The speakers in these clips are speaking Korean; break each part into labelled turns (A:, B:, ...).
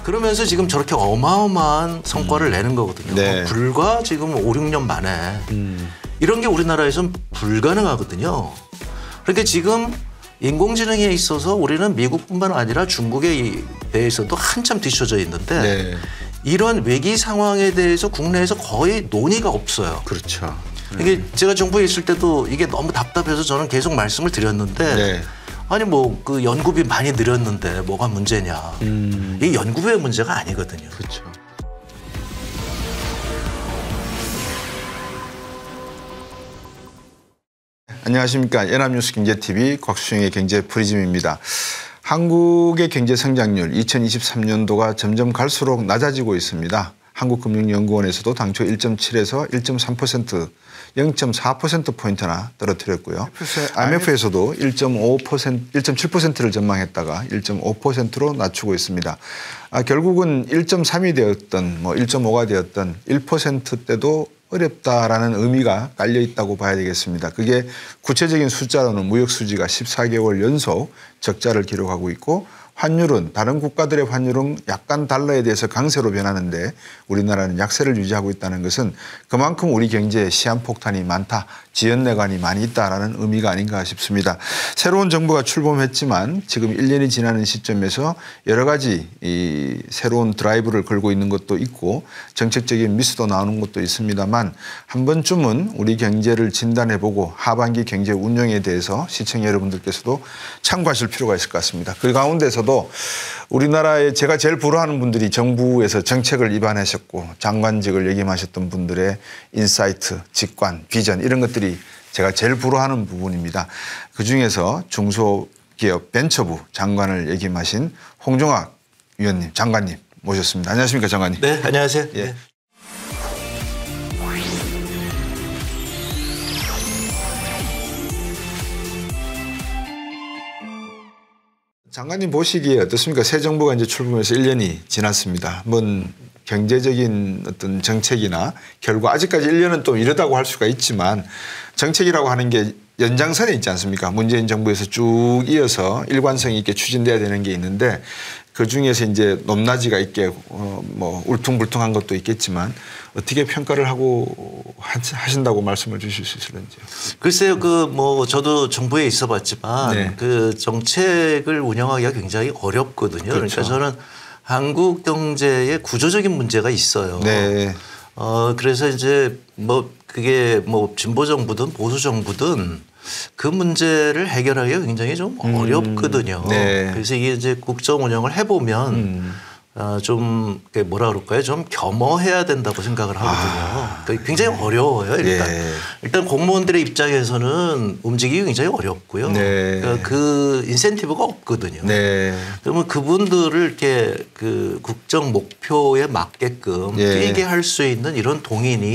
A: 그러면서 지금 저렇게 어마어마한 성과를 내는 거거든요.
B: 네.
A: 불과 지금 5, 6년 만에 이런 게 우리나라에서는 불가능하거든요. 그러니까 지금 인공지능에 있어서 우리는 미국뿐만 아니라 중국에 대해서도 한참 뒤처져 있는데
B: 네.
A: 이런 위기 상황에 대해서 국내에서 거의 논의가 없어요.
B: 그렇죠.
A: 이게 제가 정부에 있을 때도 이게 너무 답답해서 저는 계속 말씀을 드렸는데
B: 네.
A: 아니 뭐 그 연구비 많이 늘었는데 뭐가 문제냐. 이게 연구비의 문제가 아니거든요.
B: 그렇죠. 안녕하십니까. 연합뉴스 경제TV 곽수영의 경제 프리즘입니다. 한국의 경제 성장률 2023년도가 점점 갈수록 낮아지고 있습니다. 한국금융연구원에서도 당초 1.7에서 1.3% 0.4%포인트나 떨어뜨렸고요. IMF에서도 1.7%를 전망했다가 1.5%로 낮추고 있습니다. 결국은 1.3이 되었던 1.5가 되었던 1%대도 어렵다라는 의미가 깔려 있다고 봐야 되겠습니다. 그게 구체적인 숫자로는 무역 수지가 14개월 연속 적자를 기록하고 있고 환율은 다른 국가들의 환율은 약간 달러에 대해서 강세로 변하는데 우리나라는 약세를 유지하고 있다는 것은 그만큼 우리 경제에 시한폭탄이 많다, 지연내관이 많이 있다라는 의미가 아닌가 싶습니다. 새로운 정부가 출범했지만 지금 1년이 지나는 시점에서 여러 가지 이 새로운 드라이브를 걸고 있는 것도 있고 정책적인 미스도 나오는 것도 있습니다만 한 번쯤은 우리 경제를 진단해보고 하반기 경제 운영에 대해서 시청자 여러분들께서도 참고하실 필요가 있을 것 같습니다. 그 가운데서도 우리나라에 제가 제일 부러워하는 분들이 정부에서 정책을 입안하셨고 장관직을 역임하셨던 분들의 인사이트, 직관, 비전 이런 것들이 제가 제일 부러워하는 부분입니다. 그중에서 중소기업 벤처부 장관을 역임하신 홍종학 위원님, 장관님 모셨습니다. 안녕하십니까, 장관님.
A: 네, 안녕하세요.
B: 예.
A: 네.
B: 장관님 보시기에 어떻습니까? 새 정부가 이제 출범해서 1년이 지났습니다. 경제적인 어떤 정책이나 결과 아직까지 1년은 또 이르다고 할 수가 있지만 정책이라고 하는 게 연장선에 있지 않습니까? 문재인 정부에서 쭉 이어서 일관성 있게 추진돼야 되는 게 있는데 그중에서 이제 높낮이가 있게 울퉁불퉁한 것도 있겠지만 어떻게 평가를 하고 하신다고 말씀을 주실 수 있을런지요?
A: 글쎄요, 저도 정부에 있어봤지만
B: 네.
A: 그 정책을 운영하기가 굉장히 어렵거든요.
B: 그렇죠.
A: 그러니까 저는 한국 경제에 구조적인 문제가 있어요.
B: 네.
A: 그래서 이제 그게 진보 정부든 보수 정부든 그 문제를 해결하기가 굉장히 좀 어렵거든요.
B: 네.
A: 그래서 이게 이제 국정 운영을 해보면 좀 뭐라 그럴까요? 좀 겸허해야 된다고 생각을 하거든요. 그러니까 굉장히 어려워요. 일단 공무원들의 입장에서는 움직이기 굉장히 어렵고요.
B: 네.
A: 그러니까 그 인센티브가 없거든요.
B: 네.
A: 그러면 그분들을 이렇게 그 국정 목표에 맞게끔 뛰게 할 수 있는 이런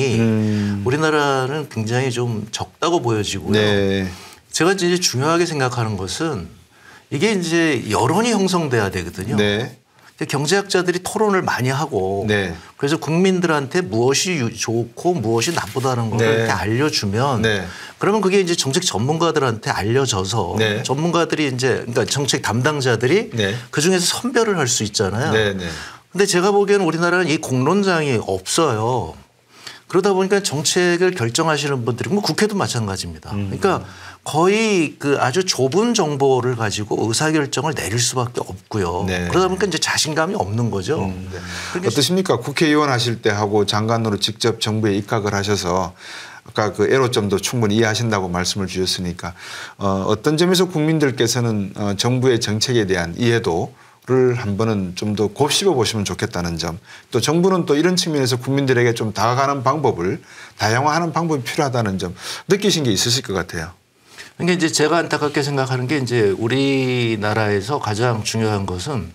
A: 동인이 우리나라는 굉장히 좀 적다고 보여지고요.
B: 네.
A: 제가 이제 중요하게 생각하는 것은 이게 이제 여론이 형성돼야 되거든요.
B: 네.
A: 경제학자들이 토론을 많이 하고
B: 네.
A: 그래서 국민들한테 무엇이 좋고 무엇이 나쁘다는 걸
B: 네.
A: 이렇게 알려주면
B: 네.
A: 그러면 그게 이제 정책 전문가들한테 알려져서
B: 네.
A: 전문가들이 이제 그러니까 정책 담당자들이
B: 네.
A: 그중에서 선별을 할 수 있잖아요.
B: 네. 네.
A: 근데 제가 보기에는 우리나라는 이 공론장이 없어요. 그러다 보니까 정책을 결정하시는 분들이 국회도 마찬가지입니다. 그러니까 거의 그 아주 좁은 정보를 가지고 의사결정을 내릴 수밖에 없고요.
B: 네.
A: 그러다 보니까 이제 자신감이 없는 거죠.
B: 어떠십니까? 국회의원 하실 때 하고 장관으로 직접 정부에 입각을 하셔서 아까 그 애로점도 충분히 이해하신다고 말씀을 주셨으니까 어떤 점에서 국민들께서는 정부의 정책에 대한 이해도 를 한 번은 좀 더 곱씹어 보시면 좋겠다는 점, 또 정부는 또 이런 측면에서 국민들에게 좀 다가가는 방법을 다양화하는 방법이 필요하다는 점 느끼신 게 있으실 것 같아요.
A: 그러니까 이제 제가 안타깝게 생각하는 게 이제 우리나라에서 가장 중요한 것은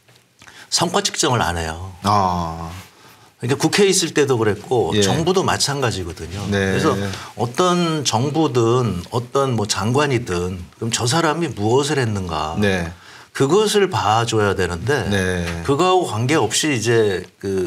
A: 성과 측정을 안 해요. 그러니까 국회에 있을 때도 그랬고
B: 예.
A: 정부도 마찬가지거든요.
B: 네.
A: 그래서 어떤 정부든 어떤 장관이든 그럼 저 사람이 무엇을 했는가.
B: 네.
A: 그것을 봐줘야 되는데
B: 네.
A: 그거하고 관계없이 이제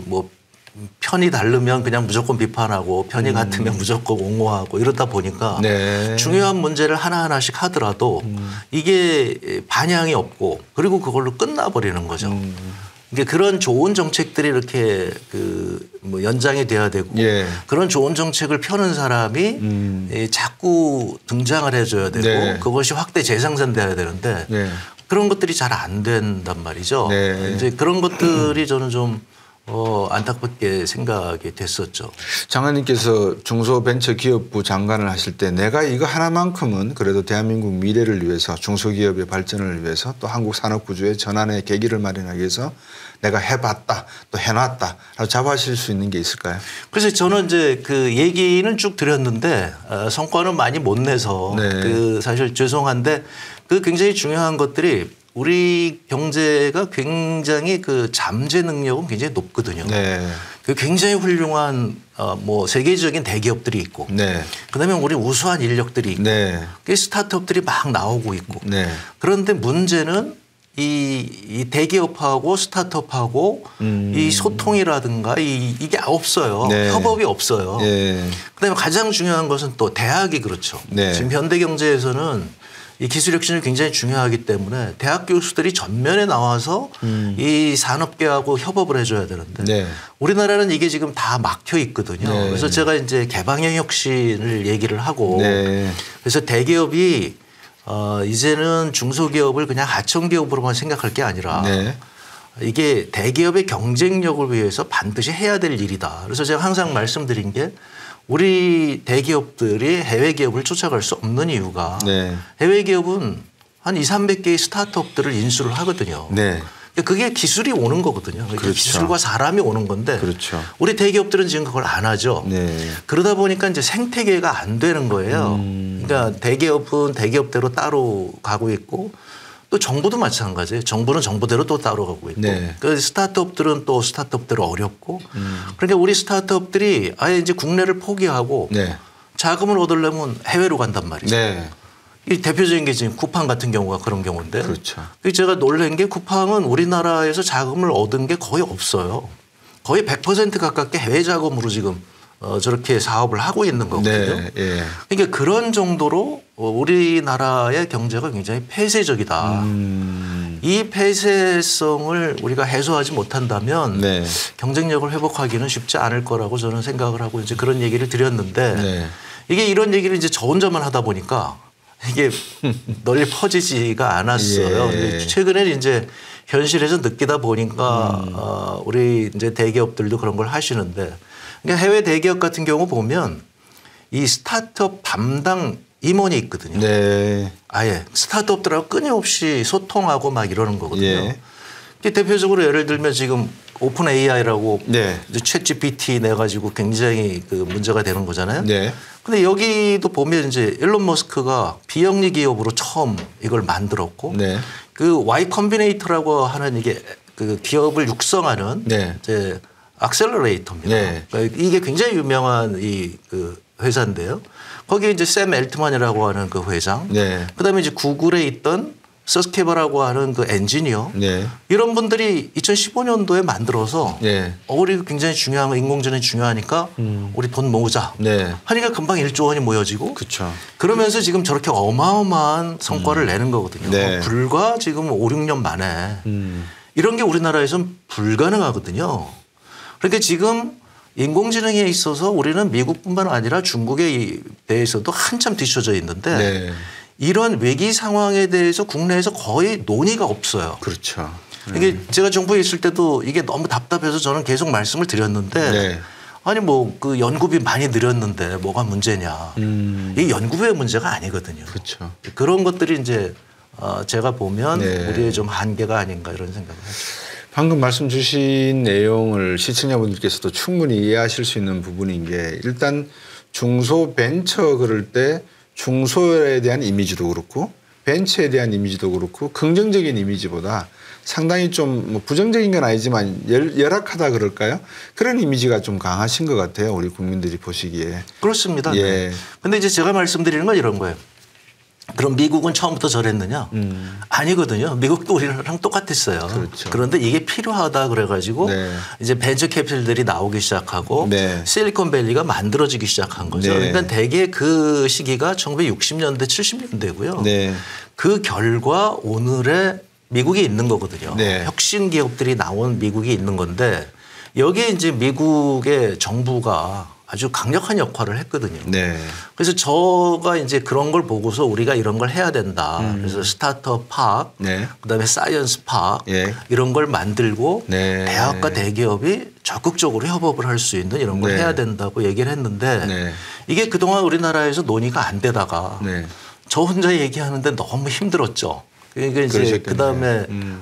A: 편이 다르면 그냥 무조건 비판하고 편이 같으면 무조건 옹호하고 이러다 보니까
B: 네.
A: 중요한 문제를 하나하나씩 하더라도 이게 반향이 없고 그리고 그걸로 끝나버리는 거죠. 이게 그런 좋은 정책들이 이렇게 그 뭐 연장이 돼야 되고
B: 예.
A: 그런 좋은 정책을 펴는 사람이 자꾸 등장을 해줘야 되고
B: 네.
A: 그것이 확대 재생산돼야 되는데
B: 네.
A: 그런 것들이 잘 안 된단 말이죠.
B: 네.
A: 이제 그런 것들이 저는 좀 안타깝게 생각이 됐었죠.
B: 장관님께서 중소벤처기업부 장관을 하실 때 내가 이거 하나만큼은 그래도 대한민국 미래를 위해서 중소기업의 발전을 위해서 또 한국 산업구조의 전환의 계기를 마련하기 위해서 내가 해봤다 또 해놨다 라고 자부하실 수 있는 게 있을까요?
A: 그래서 저는 이제 그 얘기는 쭉 드렸는데 성과는 많이 못 내서
B: 네.
A: 그 사실 죄송한데 그 굉장히 중요한 것들이 우리 경제가 굉장히 그 잠재 능력은 굉장히 높거든요.
B: 네.
A: 그 굉장히 훌륭한 뭐 세계적인 대기업들이 있고
B: 네.
A: 그다음에 우리 우수한 인력들이 있고
B: 네.
A: 그 스타트업들이 막 나오고 있고
B: 네.
A: 그런데 문제는 이 대기업하고 스타트업하고 이 소통이라든가 이게 없어요.
B: 네.
A: 협업이 없어요.
B: 네.
A: 그다음에 가장 중요한 것은 또 대학이 그렇죠.
B: 네.
A: 지금 현대 경제에서는 이 기술 혁신이 굉장히 중요하기 때문에 대학 교수들이 전면에 나와서 이 산업계하고 협업을 해줘야 되는데
B: 네.
A: 우리나라는 이게 지금 다 막혀 있거든요.
B: 네.
A: 그래서 제가 이제 개방형 혁신을 얘기를 하고
B: 네.
A: 그래서 대기업이 이제는 중소기업을 그냥 하청기업으로만 생각할 게 아니라
B: 네.
A: 이게 대기업의 경쟁력을 위해서 반드시 해야 될 일이다. 그래서 제가 항상 말씀드린 게 우리 대기업들이 해외 기업을 쫓아갈 수 없는 이유가
B: 네.
A: 해외 기업은 한 200~300개의 스타트업들을 인수를 하거든요.
B: 네.
A: 그게 기술이 오는 거거든요.
B: 그렇죠.
A: 기술과 사람이 오는 건데
B: 그렇죠.
A: 우리 대기업들은 지금 그걸 안 하죠.
B: 네.
A: 그러다 보니까 이제 생태계가 안 되는 거예요. 그러니까 대기업은 대기업대로 따로 가고 있고 또 정부도 마찬가지예요. 정부는 정부대로 또 따로 가고 있고.
B: 네.
A: 그 스타트업들은 또 스타트업대로 어렵고. 그러니까 우리 스타트업들이 아예 이제 국내를 포기하고
B: 네.
A: 자금을 얻으려면 해외로 간단 말이죠.
B: 네.
A: 이 대표적인 게 지금 쿠팡 같은 경우가 그런 경우인데.
B: 그렇죠.
A: 제가 놀란 게 쿠팡은 우리나라에서 자금을 얻은 게 거의 없어요. 거의 100% 가깝게 해외 자금으로 지금 저렇게 사업을 하고 있는 거거든요.
B: 네. 예.
A: 그러니까 그런 정도로 우리나라의 경제가 굉장히 폐쇄적이다. 이 폐쇄성을 우리가 해소하지 못한다면
B: 네.
A: 경쟁력을 회복하기는 쉽지 않을 거라고 저는 생각을 하고 이제 그런 얘기를 드렸는데
B: 네.
A: 이게 이런 얘기를 이제 저 혼자만 하다 보니까 이게 널리 퍼지지가 않았어요.
B: 예.
A: 최근에 이제 현실에서 느끼다 보니까 우리 이제 대기업들도 그런 걸 하시는데 그러니까 해외 대기업 같은 경우 보면 이 스타트업 담당 임원이 있거든요.
B: 네.
A: 아예 스타트업들하고 끊임없이 소통하고 막 이러는 거거든요.
B: 예.
A: 대표적으로 예를 들면 지금 오픈 AI라고
B: 네.
A: 챗 GPT 내 가지고 굉장히 그 문제가 되는 거잖아요.
B: 네.
A: 근데 여기도 보면 이제 일론 머스크가 비영리 기업으로 처음 이걸 만들었고
B: 네.
A: 그 Y 컴비네이터라고 하는 이게 그 기업을 육성하는
B: 네.
A: 이제 악셀러레이터입니다.
B: 네.
A: 그러니까 이게 굉장히 유명한 이 그 회사인데요. 거기에 이제 샘 엘트만이라고 하는 그 회장,
B: 네.
A: 그다음에 이제 구글에 있던 서스케버라고 하는 그 엔지니어,
B: 네.
A: 이런 분들이 2015년도에 만들어서
B: 네.
A: 우리 굉장히 중요한 인공지능이 중요하니까 우리 돈 모으자.
B: 네.
A: 하니까 금방 1조 원이 모여지고
B: 그렇죠.
A: 그러면서 지금 저렇게 어마어마한 성과를 내는 거거든요.
B: 네.
A: 불과 지금 5, 6년 만에 이런 게 우리나라에서는 불가능하거든요. 그러니까 지금 인공지능에 있어서 우리는 미국뿐만 아니라 중국에 대해서도 한참 뒤쳐져 있는데
B: 네.
A: 이런 위기 상황에 대해서 국내에서 거의 논의가 없어요.
B: 그렇죠.
A: 이게 제가 정부에 있을 때도 이게 너무 답답해서 저는 계속 말씀을 드렸는데
B: 네.
A: 아니 뭐 그 연구비 많이 늘었는데 뭐가 문제냐. 이게 연구비의 문제가 아니거든요.
B: 그렇죠.
A: 그런 것들이 이제 제가 보면
B: 네.
A: 우리의 좀 한계가 아닌가 이런 생각을 하죠.
B: 방금 말씀 주신 내용을 시청자분들께서도 충분히 이해하실 수 있는 부분인 게 일단 중소벤처 그럴 때 중소에 대한 이미지도 그렇고 벤처에 대한 이미지도 그렇고 긍정적인 이미지보다 상당히 좀 뭐 부정적인 건 아니지만 열악하다 그럴까요? 그런 이미지가 좀 강하신 것 같아요. 우리 국민들이 보시기에.
A: 그렇습니다.
B: 예.
A: 네. 근데 이제 제가 말씀드리는 건 이런 거예요. 그럼 미국은 처음부터 저랬느냐? 아니거든요. 미국도 우리랑 똑같았어요.
B: 그렇죠.
A: 그런데 이게 필요하다 그래가지고
B: 네.
A: 이제 벤처 캐피탈들이 나오기 시작하고
B: 네.
A: 실리콘밸리가 만들어지기 시작한 거죠.
B: 네.
A: 그러니까 대개 그 시기가 1960년대, 70년대고요.
B: 네.
A: 그 결과 오늘의 미국이 있는 거거든요.
B: 네.
A: 혁신 기업들이 나온 미국이 있는 건데 여기에 이제 미국의 정부가 아주 강력한 역할을 했거든요.
B: 네.
A: 그래서 저가 이제 그런 걸 보고서 우리가 이런 걸 해야 된다. 그래서 스타트업 파크,
B: 네.
A: 그다음에 사이언스 파크
B: 예.
A: 이런 걸 만들고
B: 네.
A: 대학과 대기업이 적극적으로 협업을 할 수 있는 이런 걸
B: 네.
A: 해야 된다고 얘기를 했는데
B: 네.
A: 이게 그동안 우리나라에서 논의가 안 되다가
B: 네.
A: 저 혼자 얘기하는데 너무 힘들었죠. 그러니까 이제
B: 그러셨겠네요.
A: 그다음에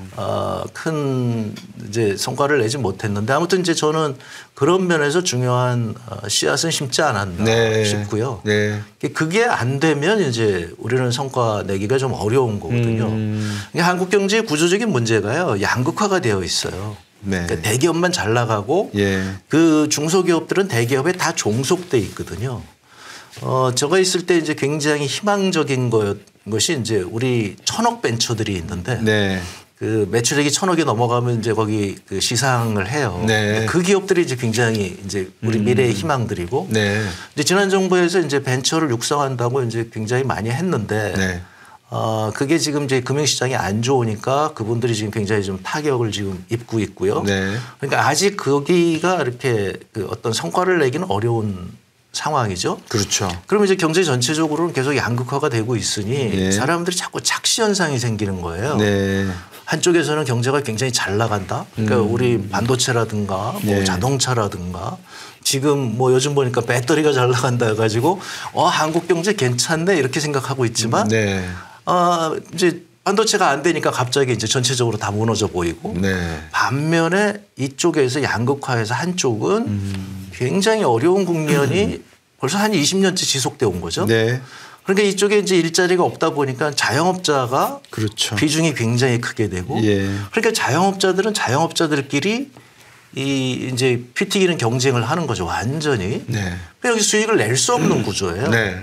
A: 큰 이제 성과를 내지 못했는데 아무튼 이제 저는 그런 면에서 중요한 씨앗은 심지 않았나
B: 네.
A: 싶고요.
B: 네.
A: 그게 안 되면 이제 우리는 성과 내기가 좀 어려운 거거든요. 그러니까 한국 경제의 구조적인 문제가요. 양극화가 되어 있어요.
B: 네.
A: 그러니까 대기업만 잘 나가고
B: 예.
A: 그 중소기업들은 대기업에 다 종속돼 있거든요. 제가 있을 때 이제 굉장히 희망적인 것이 이제 우리 천억 벤처들이 있는데
B: 네.
A: 그 매출액이 1,000억이 넘어가면 이제 거기 그 시상을 해요.
B: 네.
A: 그 기업들이 이제 굉장히 이제 우리 미래의 희망들이고
B: 네.
A: 이제 지난 정부에서 이제 벤처를 육성한다고 이제 굉장히 많이 했는데
B: 네.
A: 그게 지금 이제 금융시장이 안 좋으니까 그분들이 지금 굉장히 좀 타격을 지금 입고 있고요.
B: 네.
A: 그러니까 아직 거기가 이렇게 그 어떤 성과를 내기는 어려운 상황이죠.
B: 그렇죠.
A: 그러면 이제 경제 전체적으로는 계속 양극화가 되고 있으니
B: 네.
A: 사람들이 자꾸 착시 현상이 생기는 거예요.
B: 네.
A: 한쪽에서는 경제가 굉장히 잘 나간다. 그러니까 우리 반도체라든가 뭐
B: 네.
A: 자동차라든가 지금 뭐 요즘 보니까 배터리가 잘 나간다 해가지고 한국 경제 괜찮네 이렇게 생각하고 있지만
B: 네.
A: 이제 반도체가 안 되니까 갑자기 이제 전체적으로 다 무너져 보이고
B: 네.
A: 반면에 이쪽에서 양극화해서 한쪽은 굉장히 어려운 국면이 벌써 한 20년째 지속돼 온 거죠.
B: 네.
A: 그러니까 이쪽에 이제 일자리가 없다 보니까 자영업자가
B: 그렇죠.
A: 비중이 굉장히 크게 되고
B: 예.
A: 그러니까 자영업자들은 자영업자들끼리 이 이제 피 튀기는 경쟁을 하는 거죠. 완전히.
B: 네.
A: 그러니까 여기 수익을 낼 수 없는 구조예요.
B: 네.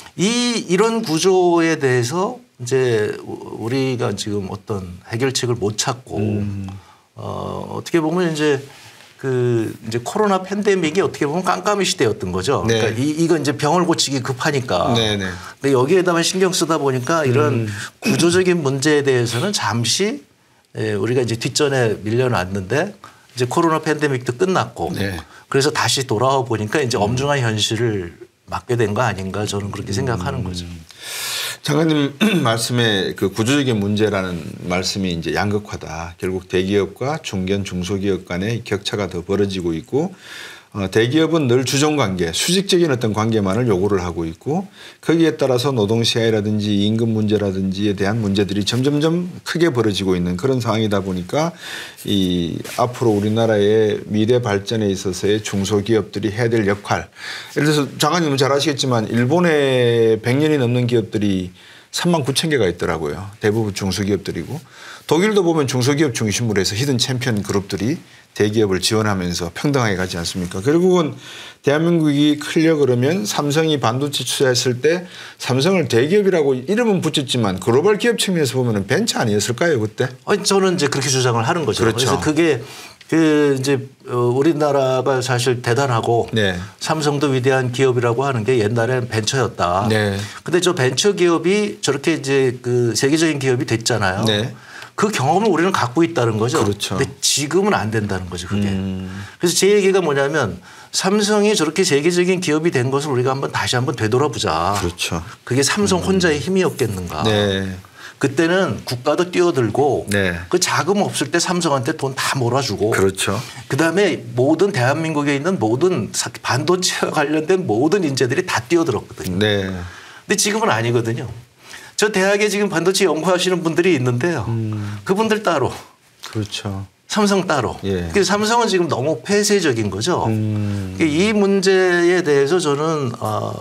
A: 이런 구조에 대해서 이제 우리가 지금 어떤 해결책을 못 찾고 어떻게 보면 이제 이제 코로나 팬데믹이 어떻게 보면 깜깜이 시대였던 거죠.
B: 네.
A: 그러니까 이건 이제 병을 고치기 급하니까.
B: 네, 네.
A: 근데 여기에다만 신경 쓰다 보니까 이런 구조적인 문제에 대해서는 잠시 우리가 이제 뒷전에 밀려났는데 이제 코로나 팬데믹도 끝났고
B: 네.
A: 그래서 다시 돌아와 보니까 이제 엄중한 현실을 맞게 된 거 아닌가 저는 그렇게 생각하는 거죠.
B: 장관님 말씀에 그 구조적인 문제라는 말씀이 이제 양극화다. 결국 대기업과 중견 중소기업 간의 격차가 더 벌어지고 있고 대기업은 늘 주종 관계, 수직적인 어떤 관계만을 요구를 하고 있고 거기에 따라서 노동 시야라든지 임금 문제라든지에 대한 문제들이 점점점 크게 벌어지고 있는 그런 상황이다 보니까 이 앞으로 우리나라의 미래 발전에 있어서의 중소기업들이 해야 될 역할. 예를 들어서 장관님은 잘 아시겠지만 일본에 100년이 넘는 기업들이 39,000개가 있더라고요. 대부분 중소기업들이고 독일도 보면 중소기업 중심으로 해서 히든 챔피언 그룹들이 대기업을 지원하면서 평등하게 가지 않습니까? 결국은 대한민국이 크려 그러면 삼성이 반도체 투자했을 때 삼성을 대기업이라고 이름은 붙였지만 글로벌 기업 측면에서 보면 벤처 아니었을까요 그때?
A: 저는 이제 그렇게 주장을 하는 거죠.
B: 그렇죠.
A: 그래서 그게 이제 우리나라가 사실 대단하고
B: 네.
A: 삼성도 위대한 기업이라고 하는 게 옛날에는 벤처였다.
B: 네.
A: 근데 저 벤처 기업이 저렇게 이제 그 세계적인 기업이 됐잖아요.
B: 네.
A: 그 경험을 우리는 갖고 있다는 거죠.
B: 그렇죠.
A: 근데 지금은 안 된다는 거죠, 그게. 그래서 제 얘기가 뭐냐면 삼성이 저렇게 세계적인 기업이 된 것을 우리가 다시 한번 되돌아보자.
B: 그렇죠.
A: 그게 삼성 혼자의 힘이었겠는가.
B: 네.
A: 그때는 국가도 뛰어들고
B: 네.
A: 그 자금 없을 때 삼성한테 돈 다 몰아주고
B: 그렇죠.
A: 그다음에 모든 대한민국에 있는 모든 반도체와 관련된 모든 인재들이 다 뛰어들었거든요.
B: 네.
A: 근데 지금은 아니거든요. 저 대학에 지금 반도체 연구하시는 분들이 있는데요. 그분들 따로.
B: 그렇죠.
A: 삼성 따로.
B: 예.
A: 그래서 삼성은 지금 너무 폐쇄적인 거죠. 이 문제에 대해서 저는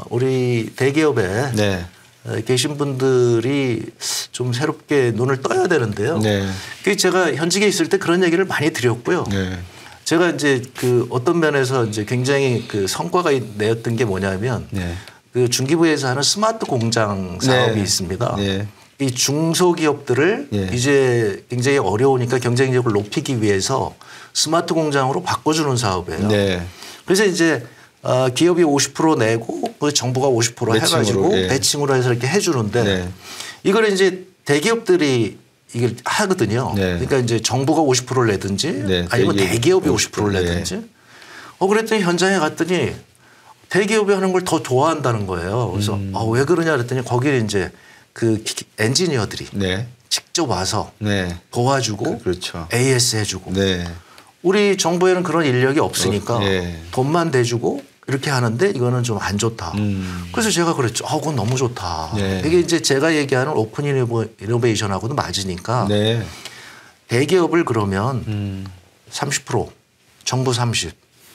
A: 우리 대기업에
B: 네.
A: 계신 분들이 좀 새롭게 눈을 떠야 되는데요.
B: 네.
A: 그 제가 현직에 있을 때 그런 얘기를 많이 드렸고요.
B: 네.
A: 제가 이제 그 어떤 면에서 이제 굉장히 그 성과가 내었던 게 뭐냐면
B: 네.
A: 그 중기부에서 하는 스마트 공장 사업이
B: 네.
A: 있습니다.
B: 네.
A: 이 중소기업들을
B: 네.
A: 이제 굉장히 어려우니까 경쟁력을 높이기 위해서 스마트 공장으로 바꿔주는 사업이에요.
B: 네.
A: 그래서 이제 기업이 50% 내고 그 정부가 50%
B: 매칭으로,
A: 해가지고
B: 예.
A: 배칭으로 해서 이렇게 해주는데
B: 네.
A: 이걸 이제 대기업들이 이게 하거든요.
B: 네.
A: 그러니까 이제 정부가 50%를 내든지
B: 네.
A: 아니면 대기업이 50%를
B: 네.
A: 내든지. 그랬더니 현장에 갔더니 대기업이 하는 걸 더 좋아한다는 거예요. 그래서 왜 그러냐 그랬더니 거기에 이제 그 엔지니어들이
B: 네.
A: 직접 와서
B: 네.
A: 도와주고
B: 그렇죠.
A: AS 해주고
B: 네.
A: 우리 정부에는 그런 인력이 없으니까
B: 네.
A: 돈만 대주고 이렇게 하는데 이거는 좀 안 좋다. 그래서 제가 그랬죠. 그건 너무 좋다.
B: 네.
A: 이게 이제 제가 얘기하는 오픈 이노베이션하고도 맞으니까
B: 네.
A: 대기업을 그러면 30%, 정부 30,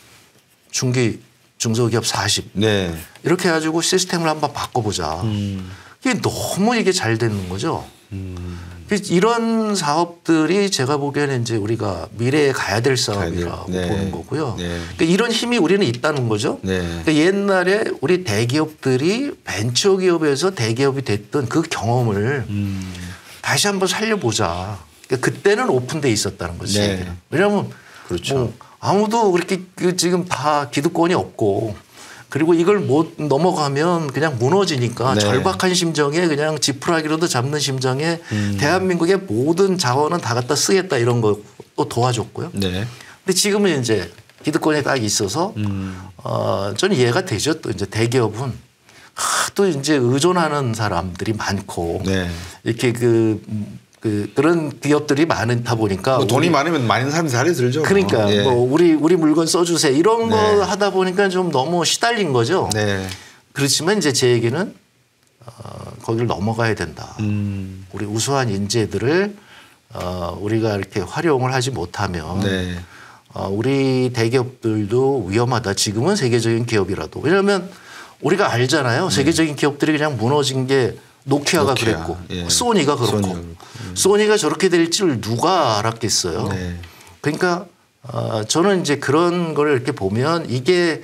A: 중소기업 40
B: 네.
A: 이렇게 해가지고 시스템을 한번 바꿔보자. 이게 너무 이게 잘 되는 거죠. 이런 사업들이 제가 보기에는 이제 우리가 미래에 가야 될 사업이라고
B: 네.
A: 보는 거고요.
B: 네.
A: 그러니까 이런 힘이 우리는 있다는 거죠.
B: 네.
A: 그러니까 옛날에 우리 대기업들이 벤처기업에서 대기업이 됐던 그 경험을 다시 한번 살려보자. 그러니까 그때는 오픈돼 있었다는 거지.
B: 네.
A: 왜냐하면
B: 그렇죠.
A: 뭐 아무도 그렇게 지금 다 기득권이 없고 그리고 이걸 못 넘어가면 그냥 무너지니까
B: 네.
A: 절박한 심정에 그냥 지푸라기로도 잡는 심정에 대한민국의 모든 자원은 다 갖다 쓰겠다 이런 거 또 도와줬고요.
B: 네.
A: 근데 지금은 이제 기득권이 딱 있어서 저는 이해가 되죠. 또 이제 대기업은 또 이제 의존하는 사람들이 많고
B: 네.
A: 이렇게 그런 기업들이 많다 보니까
B: 뭐 돈이 많으면 많은 사람이 살이 들죠.
A: 그러니까
B: 예.
A: 뭐 우리 물건 써주세요 이런
B: 네.
A: 거 하다 보니까 좀 너무 시달린 거죠.
B: 네.
A: 그렇지만 이제 제 얘기는 거기를 넘어가야 된다. 우리 우수한 인재들을 우리가 이렇게 활용을 하지 못하면
B: 네.
A: 우리 대기업들도 위험하다. 지금은 세계적인 기업이라도. 왜냐하면 우리가 알잖아요. 세계적인 기업들이 그냥 무너진 게 노키아가 그랬고
B: 예.
A: 소니가 그렇고 소니가 저렇게 될 줄 누가 알았겠어요.
B: 네.
A: 그러니까 저는 이제 그런 걸 이렇게 보면 이게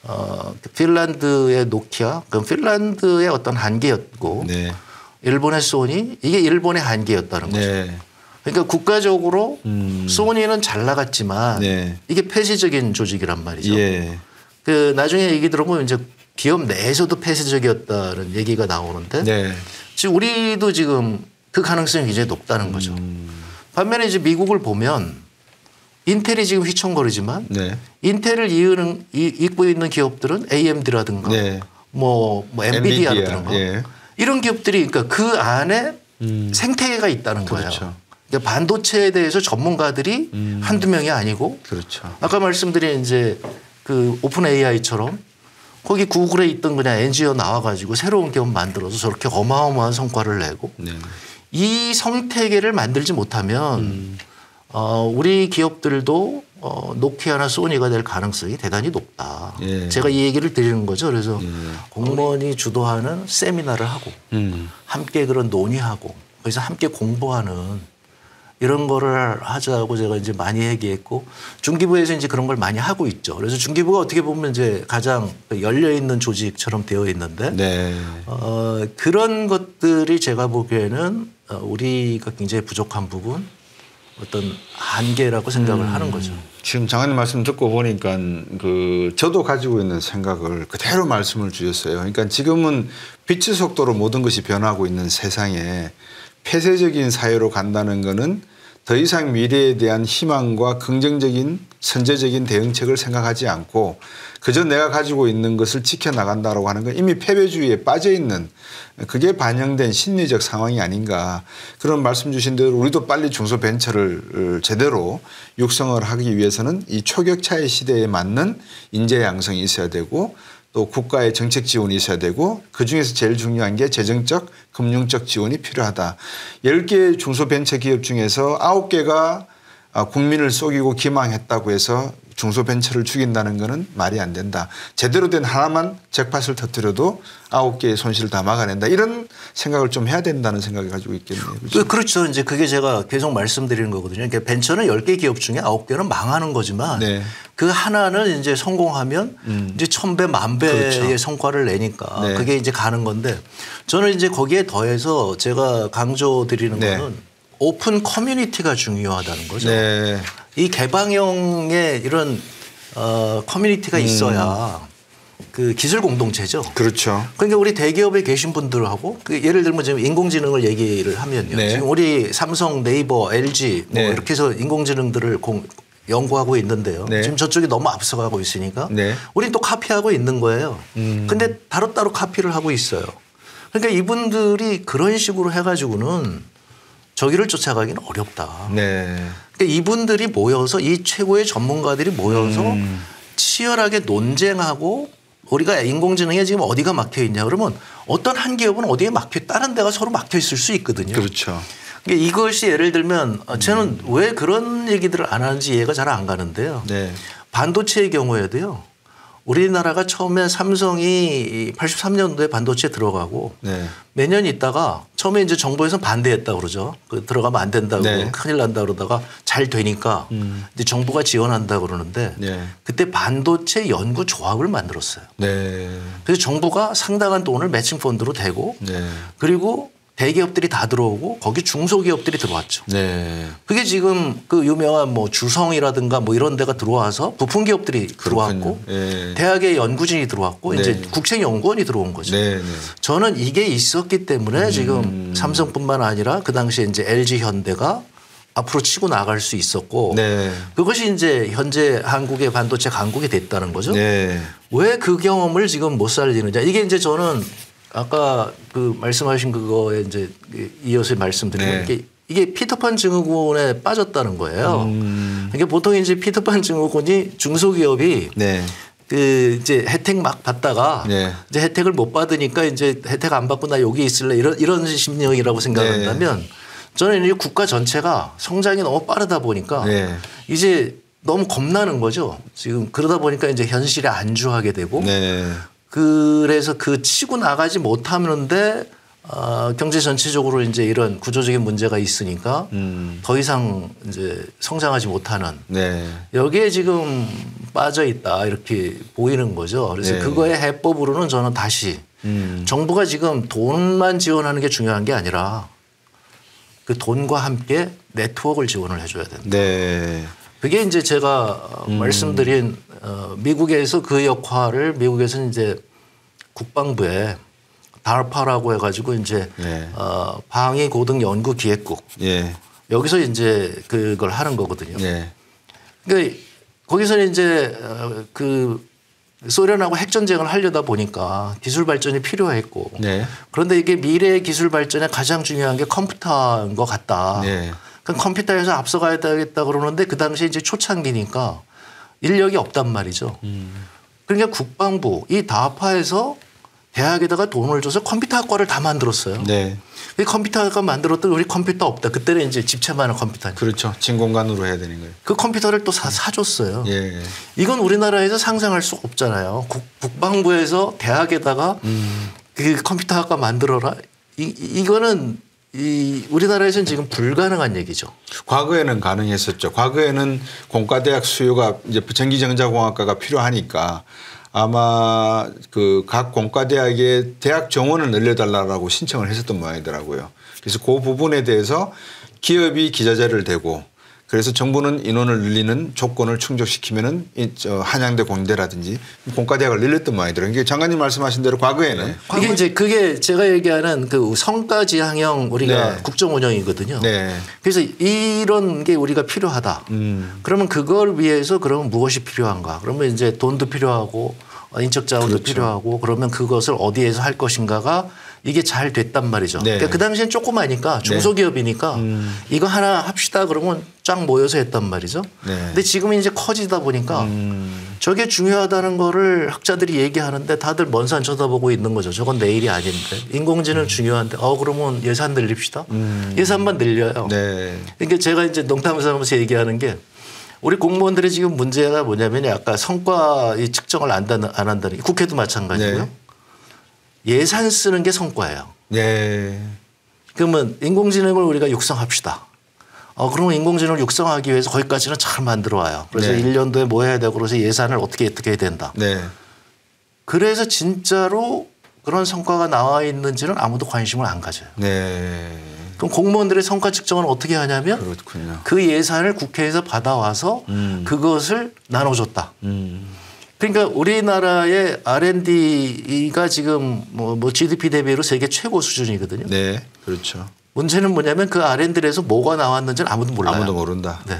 A: 핀란드의 노키아 그건 핀란드의 어떤 한계였고
B: 네.
A: 일본의 소니 이게 일본의 한계였다는 거죠.
B: 네.
A: 그러니까 국가적으로 소니는 잘 나갔지만
B: 네.
A: 이게 폐쇄적인 조직이란 말이죠.
B: 예.
A: 그 나중에 얘기 들어보면 이제 기업 내에서도 폐쇄적이었다는 얘기가 나오는데
B: 네.
A: 지금 우리도 지금 그 가능성이 굉장히 높다는 거죠. 반면에 이제 미국을 보면 인텔이 지금 휘청거리지만
B: 네.
A: 인텔을 잇고 있는 기업들은 AMD라든가
B: 네.
A: 뭐 엔비디아라든가
B: 예.
A: 이런 기업들이 그러니까 그 안에 생태계가 있다는 거예요.
B: 그렇죠.
A: 그러니까 반도체에 대해서 전문가들이 한두 명이 아니고
B: 그렇죠.
A: 아까 말씀드린 이제 그 오픈 AI처럼 거기 구글에 있던 그냥 엔지니어 나와가지고 새로운 기업 만들어서 저렇게 어마어마한 성과를 내고
B: 네.
A: 이 생태계를 만들지 못하면 우리 기업들도 노키아나 소니가 될 가능성이 대단히 높다.
B: 예.
A: 제가 이 얘기를 드리는 거죠. 그래서 공무원이 주도하는 세미나를 하고 함께 그런 논의하고 그래서 함께 공부하는 이런 거를 하자고 제가 이제 많이 얘기했고 중기부에서 이제 그런 걸 많이 하고 있죠. 그래서 중기부가 어떻게 보면 이제 가장 열려 있는 조직처럼 되어 있는데
B: 네.
A: 그런 것들이 제가 보기에는 우리가 굉장히 부족한 부분 어떤 한계라고 생각을 하는 거죠.
B: 지금 장관님 말씀 듣고 보니까 저도 가지고 있는 생각을 그대로 말씀을 주셨어요. 그러니까 지금은 빛의 속도로 모든 것이 변하고 있는 세상에 폐쇄적인 사회로 간다는 것은 더 이상 미래에 대한 희망과 긍정적인 선제적인 대응책을 생각하지 않고 그저 내가 가지고 있는 것을 지켜나간다고 하는 건 이미 패배주의에 빠져 있는 그게 반영된 심리적 상황이 아닌가. 그런 말씀 주신 대로 우리도 빨리 중소벤처를 제대로 육성을 하기 위해서는 이 초격차의 시대에 맞는 인재 양성이 있어야 되고 또 국가의 정책 지원이 있어야 되고 그중에서 제일 중요한 게 재정적 금융적 지원이 필요하다. 10개 중소벤처기업 중에서 9개가 국민을 속이고 기망했다고 해서 중소벤처를 죽인다는 것은 말이 안 된다. 제대로 된 하나만 잭팟을 터뜨려도 9개의 손실을 다 막아낸다. 이런 생각을 좀 해야 된다는 생각을 가지고 있겠네요. 그렇죠?
A: 그렇죠. 이제 그게 제가 계속 말씀드리는 거거든요. 그러니까 벤처는 10개 기업 중에 9개는 망하는 거지만
B: 네.
A: 그 하나는 이제 성공하면 이제 1000배, 10,000배의
B: 그렇죠.
A: 성과를 내니까
B: 네.
A: 그게 이제 가는 건데 저는 이제 거기에 더해서 제가 강조드리는
B: 네.
A: 거는 오픈 커뮤니티가 중요하다는 거죠.
B: 네.
A: 이 개방형의 이런 커뮤니티가 있어야 그 기술 공동체죠.
B: 그렇죠.
A: 그러니까 우리 대기업에 계신 분들하고 예를 들면 지금 인공지능을 얘기를 하면요.
B: 네.
A: 지금 우리 삼성, 네이버, LG 뭐
B: 네.
A: 이렇게 해서 인공지능들을 연구하고 있는데요.
B: 네.
A: 지금 저쪽이 너무 앞서가고 있으니까
B: 네.
A: 우린 또 카피하고 있는 거예요. 근데 따로따로 카피를 하고 있어요. 그러니까 이분들이 그런 식으로 해가지고는 저기를 쫓아가기는 어렵다.
B: 네.
A: 그러니까 이분들이 모여서 이 최고의 전문가들이 모여서 치열하게 논쟁하고 우리가 인공지능에 지금 어디가 막혀 있냐 그러면 어떤 한 기업은 어디에 막혀 다른 데가 서로 막혀 있을 수 있거든요.
B: 그렇죠.
A: 그러니까 이것이 예를 들면 저는 왜 그런 얘기들을 안 하는지 이해가 잘 안 가는데요.
B: 네.
A: 반도체의 경우에도요. 우리나라가 처음에 삼성이 83년도에 반도체에 들어가고
B: 네.
A: 몇 년 있다가 처음에 이제 정부에서 반대했다 그러죠. 들어가면 안 된다고
B: 네.
A: 큰일 난다 그러다가 잘 되니까 이제 정부가 지원한다 그러는데
B: 네.
A: 그때 반도체 연구 조합을 만들었어요.
B: 네.
A: 그래서 정부가 상당한 돈을 매칭 펀드로 대고
B: 네.
A: 그리고 대기업들이 다 들어오고 거기 중소기업들이 들어왔죠.
B: 네.
A: 그게 지금 그 유명한 뭐 주성이라든가 뭐 이런 데가 들어와서 부품 기업들이 들어왔고
B: 네.
A: 대학의 연구진이 들어왔고
B: 네.
A: 이제 국책연구원이 들어온 거죠.
B: 네. 네.
A: 저는 이게 있었기 때문에 지금 삼성뿐만 아니라 그 당시에 이제 LG 현대가 앞으로 치고 나갈 수 있었고
B: 네.
A: 그것이 이제 현재 한국의 반도체 강국이 됐다는 거죠.
B: 네.
A: 왜 그 경험을 지금 못 살리느냐. 이게 이제 저는 아까 그 말씀하신 그거에 이제 이어서 말씀드리는
B: 네.
A: 게 이게 피터판 증후군에 빠졌다는 거예요. 그러니까 보통 이제 피터판 증후군이 중소기업이
B: 네.
A: 그 이제 혜택 막 받다가
B: 네.
A: 이제 혜택을 못 받으니까 이제 혜택 안 받고 나 여기 있을래 이런 심리이라고 생각한다면
B: 네.
A: 저는 이제 국가 전체가 성장이 너무 빠르다 보니까
B: 네.
A: 이제 너무 겁나는 거죠. 지금 그러다 보니까 이제 현실에 안주하게 되고
B: 네.
A: 그래서 그 치고 나가지 못하는데 경제 전체적으로 이제 이런 구조적인 문제가 있으니까 더 이상 이제 성장하지 못하는
B: 네.
A: 여기에 지금 빠져 있다 이렇게 보이는 거죠. 그래서
B: 네.
A: 그거의 해법으로는 저는 다시 정부가 지금 돈만 지원하는 게 중요한 게 아니라 그 돈과 함께 네트워크를 지원을 해줘야 된다.
B: 네.
A: 그게 이제 제가 말씀드린 미국에서 그 역할을 미국에서는 이제 국방부에 DARPA라고 해가지고 이제
B: 네.
A: 방위 고등 연구 기획국
B: 예.
A: 여기서 이제 그걸 하는 거거든요.
B: 네.
A: 그러니까 거기서는 이제 그 소련하고 핵전쟁을 하려다 보니까 기술 발전이 필요했고
B: 네.
A: 그런데 이게 미래의 기술 발전에 가장 중요한 게 컴퓨터인 것 같다.
B: 네.
A: 그럼 컴퓨터에서 앞서가야 되겠다 그러는데 그 당시에 이제 초창기니까 인력이 없단 말이죠. 그러니까 국방부 이 다파에서 대학에다가 돈을 줘서 컴퓨터 학과를 다 만들었어요.
B: 네.
A: 이 컴퓨터 학과 만들었더니 우리 컴퓨터 없다. 그때는 이제 집채만한 컴퓨터.
B: 그렇죠. 진공관으로 해야 되는 거예요.
A: 그 컴퓨터를 또 사줬어요.
B: 예.
A: 이건 우리나라에서 상상할 수 없잖아요. 국방부에서 대학에다가 그 컴퓨터 학과 만들어라. 이거는 우리나라에서는 지금 불가능한 얘기죠.
B: 과거에는 가능했었죠. 과거에는 공과대학 수요가 이제 전기전자공학과가 필요하니까 아마 그 각 공과대학에 대학 정원을 늘려달라고 신청을 했었던 모양이더라고요. 그래서 그 부분에 대해서 기업이 기자재를 대고 그래서 정부는 인원을 늘리는 조건을 충족시키면은 한양대 공대라든지 공과대학을 늘렸던 모양이더라고요. 이게 장관님 말씀하신 대로 과거에는
A: 이게 이제 그게 제가 얘기하는 그 성과 지향형 우리가
B: 네.
A: 국정 운영이거든요.
B: 네.
A: 그래서 이런 게 우리가 필요하다. 그러면 그걸 위해서 그러면 무엇이 필요한가? 그러면 이제 돈도 필요하고 인적 자원도
B: 그렇죠.
A: 필요하고 그러면 그것을 어디에서 할 것인가가 이게 잘 됐단 말이죠.
B: 네.
A: 그러니까 그 당시엔 조그마니까 중소기업이니까 이거 하나 합시다 그러면 쫙 모여서 했단 말이죠.
B: 네.
A: 근데 지금은 이제 커지다 보니까 저게 중요하다는 거를 학자들이 얘기하는데 다들 먼 산 쳐다보고 있는 거죠. 저건 내일이 아닌데. 인공지능 중요한데 그러면 예산 늘립시다. 예산만 늘려요.
B: 네.
A: 그러니까 제가 이제 농담 삼아서 얘기하는 게 우리 공무원들의 지금 문제가 뭐냐면 아까 성과 측정을 안 한다는 게 국회도 마찬가지고요.
B: 네.
A: 예산 쓰는 게 성과예요.
B: 네.
A: 그러면 인공지능을 우리가 육성합시다. 그러면 인공지능을 육성하기 위해서 거기까지는 잘 만들어 와요. 그래서
B: 네.
A: 1년도에 뭐 해야 되고 그래서 예산을 어떻게 해야 된다.
B: 네.
A: 그래서 진짜로 그런 성과가 나와 있는지는 아무도 관심을 안 가져요.
B: 네.
A: 그럼 공무원들의 성과 측정은 어떻게 하냐면 그 예산을 국회에서 받아와서 그것을 나눠줬다. 그러니까 우리나라의 R&D가 지금 뭐 GDP 대비로 세계 최고 수준이거든요.
B: 네, 그렇죠.
A: 문제는 뭐냐면 그 R&D에서 뭐가 나왔는지는 아무도 몰라요.
B: 아무도 모른다.
A: 네.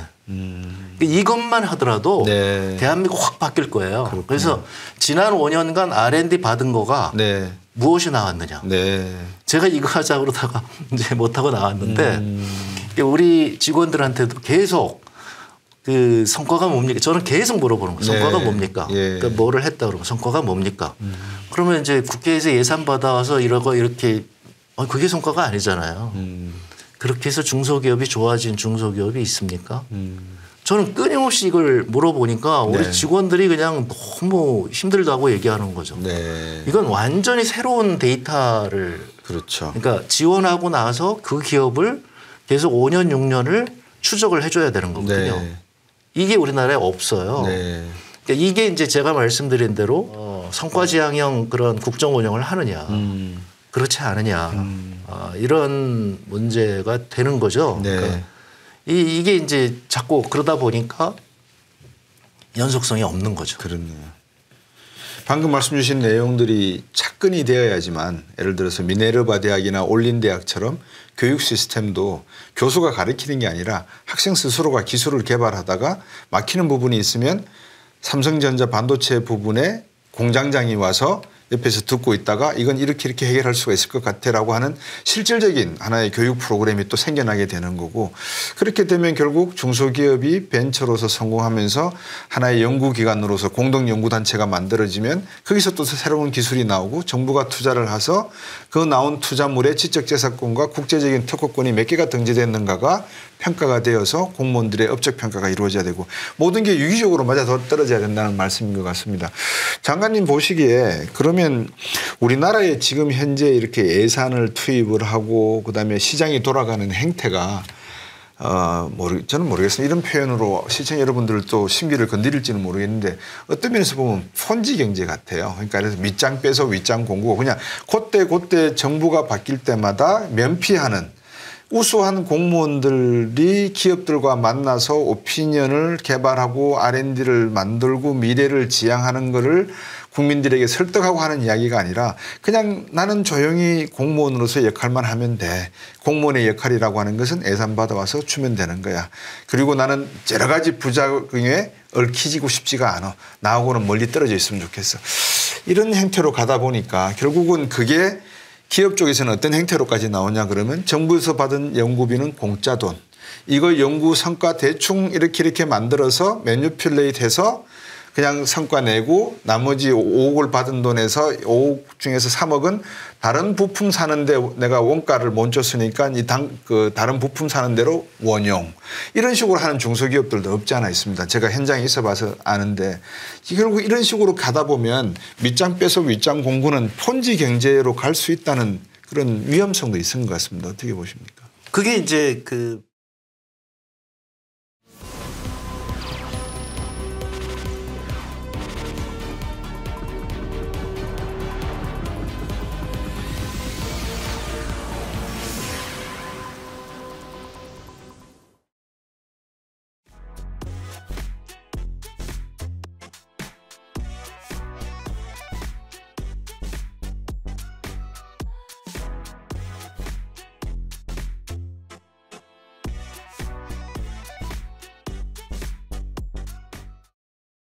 A: 이것만 하더라도
B: 네.
A: 대한민국 확 바뀔 거예요.
B: 그렇군요.
A: 그래서 지난 5년간 R&D 받은 거가
B: 네.
A: 무엇이 나왔느냐.
B: 네.
A: 제가 이거 하자 그러다가 이제 못하고 나왔는데 우리 직원들한테도 계속 그 성과가 뭡니까? 저는 계속 물어보는 거예요. 성과가
B: 네.
A: 뭡니까?
B: 예.
A: 그러니까 뭐를 했다 그러고 성과가 뭡니까? 그러면 이제 국회에서 예산 받아와서 이러고 이렇게 그게 성과가 아니잖아요. 그렇게 해서 중소기업이 좋아진 중소기업이 있습니까? 저는 끊임없이 이걸 물어보니까 우리
B: 네.
A: 직원들이 그냥 너무 힘들다고 얘기하는 거죠.
B: 네.
A: 이건 완전히 새로운 데이터를
B: 그렇죠.
A: 그러니까 지원하고 나서 그 기업을 계속 5년, 6년을 추적을 해줘야 되는 거거든요.
B: 네.
A: 이게 우리나라에 없어요.
B: 네.
A: 그러니까 이게 이제 제가 말씀드린 대로 성과지향형 그런 국정 운영을 하느냐 그렇지 않으냐 이런 문제가 되는 거죠.
B: 네.
A: 그러니까 이게 이제 자꾸 그러다 보니까 연속성이 없는 거죠.
B: 그렇네요. 방금 말씀 주신 내용들이 착근이 되어야지만 예를 들어서 미네르바 대학이나 올린 대학처럼 교육 시스템도 교수가 가르치는 게 아니라 학생 스스로가 기술을 개발하다가 막히는 부분이 있으면 삼성전자 반도체 부분에 공장장이 와서 옆에서 듣고 있다가 이건 이렇게 해결할 수가 있을 것 같아라고 하는 실질적인 하나의 교육 프로그램이 또 생겨나게 되는 거고 그렇게 되면 결국 중소기업이 벤처로서 성공하면서 하나의 연구기관으로서 공동연구단체가 만들어지면 거기서 또 새로운 기술이 나오고 정부가 투자를 해서 그 나온 투자물의 지적재산권과 국제적인 특허권이 몇 개가 등재됐는가가 평가가 되어서 공무원들의 업적 평가가 이루어져야 되고 모든 게 유기적으로 맞아 떨어져야 된다는 말씀인 것 같습니다. 장관님 보시기에 그러면 우리나라에 지금 현재 이렇게 예산을 투입을 하고 그다음에 시장이 돌아가는 행태가 저는 모르겠습니다. 이런 표현으로 시청 여러분들도 심기를 건드릴지는 모르겠는데 어떤 면에서 보면 폰지 경제 같아요. 그러니까 그래서 밑장 빼서 윗장 공고 그냥 그때 정부가 바뀔 때마다 면피하는 우수한 공무원들이 기업들과 만나서 오피니언을 개발하고 R&D를 만들고 미래를 지향하는 거를 국민들에게 설득하고 하는 이야기가 아니라 그냥 나는 조용히 공무원으로서 역할만 하면 돼. 공무원의 역할이라고 하는 것은 예산 받아와서 주면 되는 거야. 그리고 나는 여러 가지 부작용에 얽히지고 싶지가 않아. 나하고는 멀리 떨어져 있으면 좋겠어. 이런 행태로 가다 보니까 결국은 그게 기업 쪽에서는 어떤 행태로까지 나오냐 그러면 정부에서 받은 연구비는 공짜 돈. 이걸 연구 성과 대충 이렇게 만들어서 매니퓰레이트해서 그냥 성과 내고 나머지 5억을 받은 돈에서 5억 중에서 3억은 다른 부품 사는데 내가 원가를 못 줬으니까 다른 부품 사는 대로 원용. 이런 식으로 하는 중소기업들도 없지 않아 있습니다. 제가 현장에 있어 봐서 아는데 결국 이런 식으로 가다 보면 밑장 빼서 윗장 공구는 폰지 경제로 갈 수 있다는 그런 위험성도 있는 것 같습니다. 어떻게 보십니까?
A: 그게 이제